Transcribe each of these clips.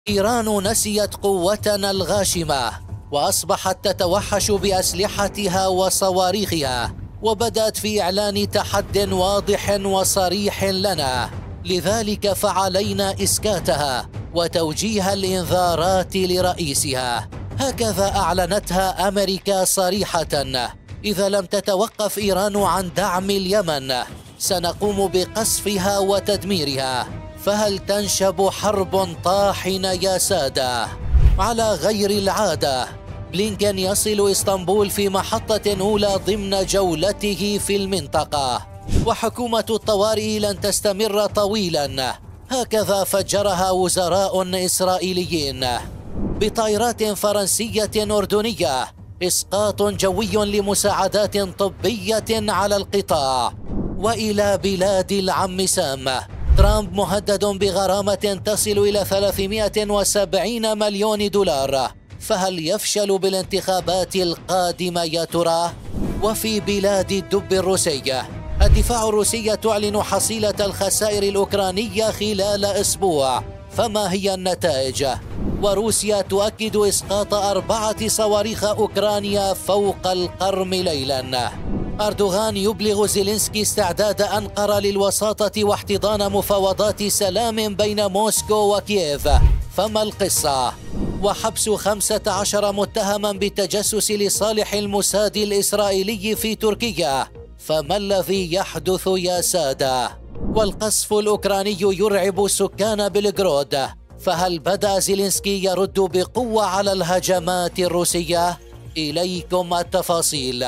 إيران نسيت قوتنا الغاشمة وأصبحت تتوحش بأسلحتها وصواريخها، وبدأت في إعلان تحد واضح وصريح لنا، لذلك فعلينا إسكاتها وتوجيه الإنذارات لرئيسها. هكذا أعلنتها أمريكا صريحة: إذا لم تتوقف إيران عن دعم اليمن سنقوم بقصفها وتدميرها. فهل تنشب حرب طاحنة يا سادة؟ على غير العادة، بلينكين يصل إسطنبول في محطة أولى ضمن جولته في المنطقة، وحكومة الطوارئ لن تستمر طويلا، هكذا فجرها وزراء إسرائيليين. بطائرات فرنسية أردنية، إسقاط جوي لمساعدات طبية على القطاع. وإلى بلاد العم سام، ترامب مهدد بغرامة تصل إلى 370 مليون دولار. فهل يفشل بالانتخابات القادمة يا ترى؟ وفي بلاد الدب الروسي، الدفاع الروسي تعلن حصيلة الخسائر الأوكرانية خلال أسبوع، فما هي النتائج؟ وروسيا تؤكد إسقاط 4 صواريخ أوكرانيا فوق القرم ليلا. أردوغان يبلغ زيلينسكي استعداد أنقرة للوساطة واحتضان مفاوضات سلام بين موسكو وكييف، فما القصة؟ وحبس 15 متهما بالتجسس لصالح الموساد الإسرائيلي في تركيا، فما الذي يحدث يا سادة؟ والقصف الأوكراني يرعب سكان بلغراد، فهل بدأ زيلينسكي يرد بقوة على الهجمات الروسية؟ إليكم التفاصيل.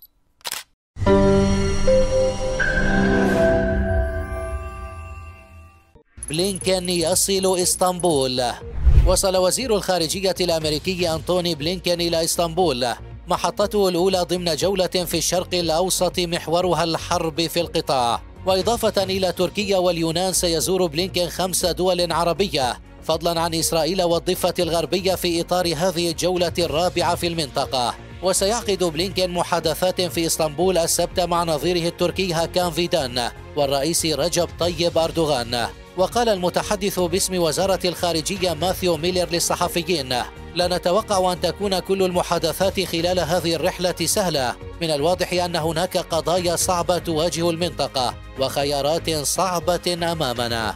بلينكين يصل إسطنبول. وصل وزير الخارجية الأمريكي أنتوني بلينكين إلى إسطنبول، محطته الأولى ضمن جولة في الشرق الأوسط محورها الحرب في القطاع. وإضافة إلى تركيا واليونان، سيزور بلينكين 5 دول عربية فضلا عن إسرائيل والضفة الغربية في إطار هذه الجولة الرابعة في المنطقة. وسيعقد بلينكين محادثات في إسطنبول السبت مع نظيره التركي هاكان فيدان والرئيس رجب طيب أردوغان. وقال المتحدث باسم وزارة الخارجية ماثيو ميلر للصحفيين: لا نتوقع أن تكون كل المحادثات خلال هذه الرحلة سهلة، من الواضح أن هناك قضايا صعبة تواجه المنطقة وخيارات صعبة أمامنا.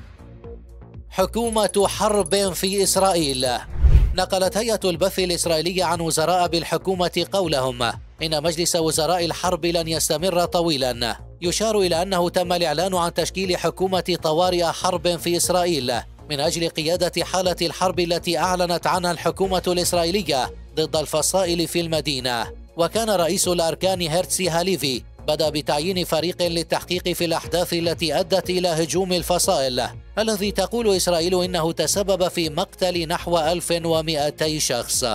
حكومة حرب في إسرائيل. نقلت هيئة البث الإسرائيلية عن وزراء بالحكومة قولهم إن مجلس وزراء الحرب لن يستمر طويلا. يشار إلى أنه تم الإعلان عن تشكيل حكومة طوارئ حرب في إسرائيل من أجل قيادة حالة الحرب التي أعلنت عنها الحكومة الإسرائيلية ضد الفصائل في المدينة. وكان رئيس الأركان هيرتسي هاليفي بدأ بتعيين فريق للتحقيق في الأحداث التي أدت إلى هجوم الفصائل الذي تقول إسرائيل إنه تسبب في مقتل نحو 1200 شخص.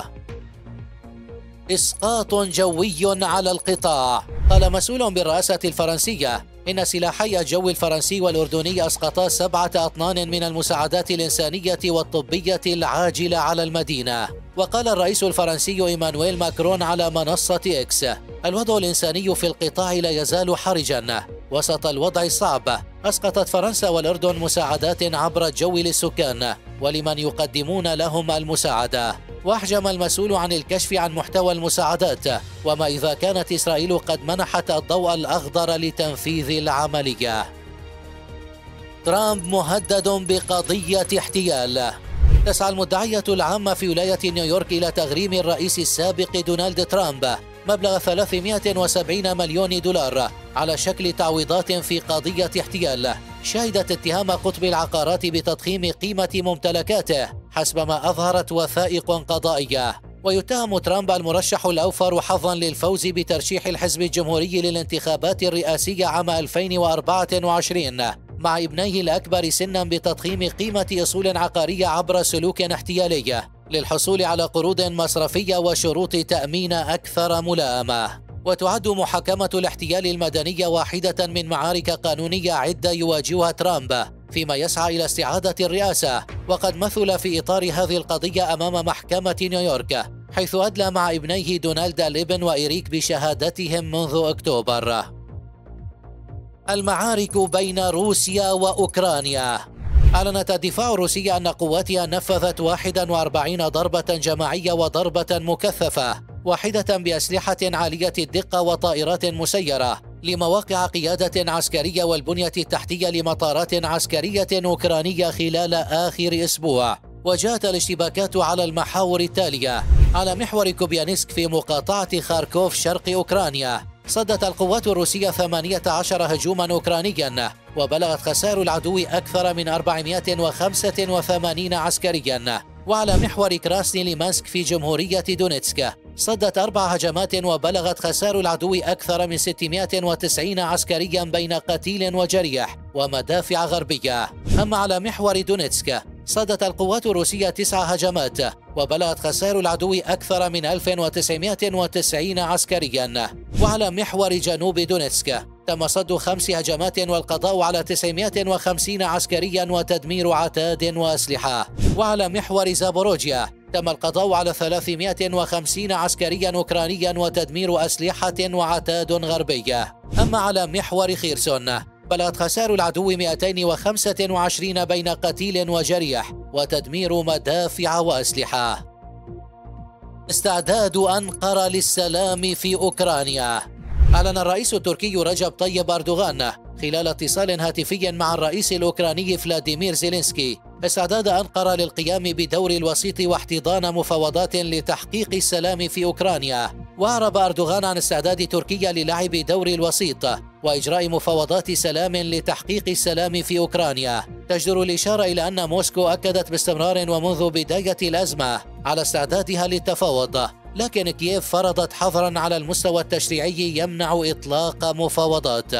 إسقاط جوي على القطاع. قال مسؤول بالرئاسة الفرنسية إن سلاحي الجو الفرنسي والأردني أسقطا 7 أطنان من المساعدات الإنسانية والطبية العاجلة على المدينة. وقال الرئيس الفرنسي إيمانويل ماكرون على منصة إكس: الوضع الإنساني في القطاع لا يزال حرجا. وسط الوضع الصعب، أسقطت فرنسا والأردن مساعدات عبر الجو للسكان ولمن يقدمون لهم المساعدة. وأحجم المسؤول عن الكشف عن محتوى المساعدات وما إذا كانت إسرائيل قد منحت الضوء الأخضر لتنفيذ العملية. ترامب مهدد بقضية احتيال. تسعى المدعية العامة في ولاية نيويورك إلى تغريم الرئيس السابق دونالد ترامب مبلغ 370 مليون دولار على شكل تعويضات في قضية احتيال شهدت اتهام قطب العقارات بتضخيم قيمة ممتلكاته حسب ما أظهرت وثائق قضائية. ويتهم ترامب المرشح الأوفر حظا للفوز بترشيح الحزب الجمهوري للانتخابات الرئاسية عام 2024 مع ابنيه الأكبر سنا بتضخيم قيمة أصول عقارية عبر سلوك احتيالي للحصول على قروض مصرفية وشروط تأمين أكثر ملائمة. وتعد محاكمة الاحتيال المدني واحدة من معارك قانونية عدة يواجهها ترامب فيما يسعى إلى استعادة الرئاسة، وقد مثل في إطار هذه القضية أمام محكمة نيويورك حيث أدلى مع ابنيه دونالد الابن وإيريك بشهادتهم منذ أكتوبر. المعارك بين روسيا وأوكرانيا. أعلنت الدفاع الروسي أن قواتها نفذت 41 ضربة جماعية وضربة مكثفة واحدة بأسلحة عالية الدقة وطائرات مسيرة لمواقع قيادة عسكرية والبنية التحتية لمطارات عسكرية أوكرانية خلال آخر أسبوع. وجاءت الاشتباكات على المحاور التالية: على محور كوبيانسك في مقاطعة خاركوف شرق أوكرانيا صدت القوات الروسية 18 هجوما أوكرانيا وبلغت خسائر العدو أكثر من 485 عسكريا. وعلى محور كراسني ليمانسك في جمهورية دونيتسك صدت 4 هجمات وبلغت خسائر العدو أكثر من 690 عسكريا بين قتيل وجريح ومدافع غربية. أما على محور دونيتسك صدت القوات الروسية 9 هجمات وبلغت خسائر العدو أكثر من 1990 عسكريا. وعلى محور جنوب دونيتسك تم صد 5 هجمات والقضاء على 950 عسكريا وتدمير عتاد وأسلحة. وعلى محور زابوروجيا تم القضاء على 350 عسكريا أوكرانيا وتدمير أسلحة وعتاد غربية. أما على محور خيرسون بلغت خسائر العدو 225 بين قتيل وجريح وتدمير مدافع وأسلحة. استعداد أنقرة للسلام في أوكرانيا. أعلن الرئيس التركي رجب طيب أردوغان خلال اتصال هاتفي مع الرئيس الأوكراني فلاديمير زيلينسكي استعداد أنقرة للقيام بدور الوسيط واحتضان مفاوضات لتحقيق السلام في أوكرانيا. وأعرب أردوغان عن استعداد تركيا للعب دور الوسيط وإجراء مفاوضات سلام لتحقيق السلام في أوكرانيا. تجدر الإشارة إلى أن موسكو أكدت باستمرار ومنذ بداية الأزمة على استعدادها للتفاوض، لكن كييف فرضت حظرا على المستوى التشريعي يمنع إطلاق مفاوضات.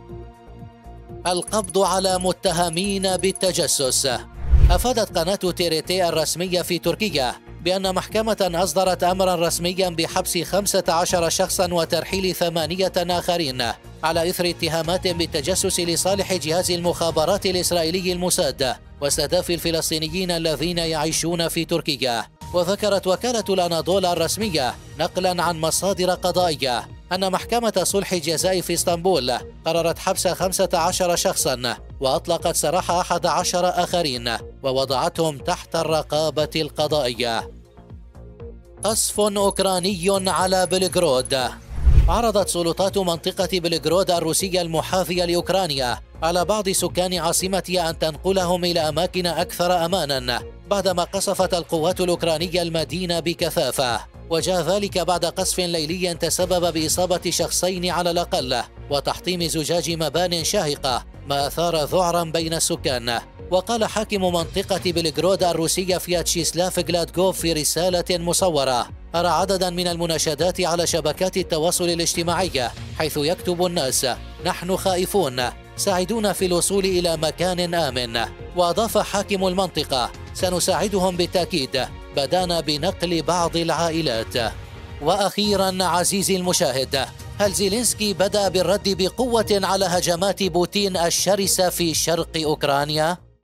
القبض على متهمين بالتجسس. أفادت قناة تيريتي الرسمية في تركيا بأن محكمة أصدرت أمرا رسميا بحبس 15 شخصا وترحيل 8 آخرين على إثر اتهامات بالتجسس لصالح جهاز المخابرات الإسرائيلي الموساد واستهداف الفلسطينيين الذين يعيشون في تركيا. وذكرت وكالة الأناضولا الرسمية نقلا عن مصادر قضائية أن محكمة صلح الجزاء في اسطنبول قررت حبس 15 شخصا وأطلقت سراح 11 آخرين ووضعتهم تحت الرقابة القضائية. قصف أوكراني على بلغراد. عرضت سلطات منطقة بلغراد الروسية المحاذية لأوكرانيا على بعض سكان عاصمتها أن تنقلهم إلى أماكن أكثر أمانا بعدما قصفت القوات الأوكرانية المدينة بكثافة. وجاء ذلك بعد قصف ليلي تسبب بإصابة شخصين على الأقل وتحطيم زجاج مبان شاهقة ما أثار ذعرا بين السكان. وقال حاكم منطقة بلغراد الروسية فياتشيسلاف غلادكوف في رسالة مصورة: أرى عددا من المناشدات على شبكات التواصل الاجتماعي حيث يكتب الناس: نحن خائفون، ساعدونا في الوصول إلى مكان آمن. وأضاف حاكم المنطقة: سنساعدهم بالتأكيد، بدأنا بنقل بعض العائلات. وأخيرا عزيزي المشاهد، هل زيلينسكي بدأ بالرد بقوة على هجمات بوتين الشرسة في شرق أوكرانيا؟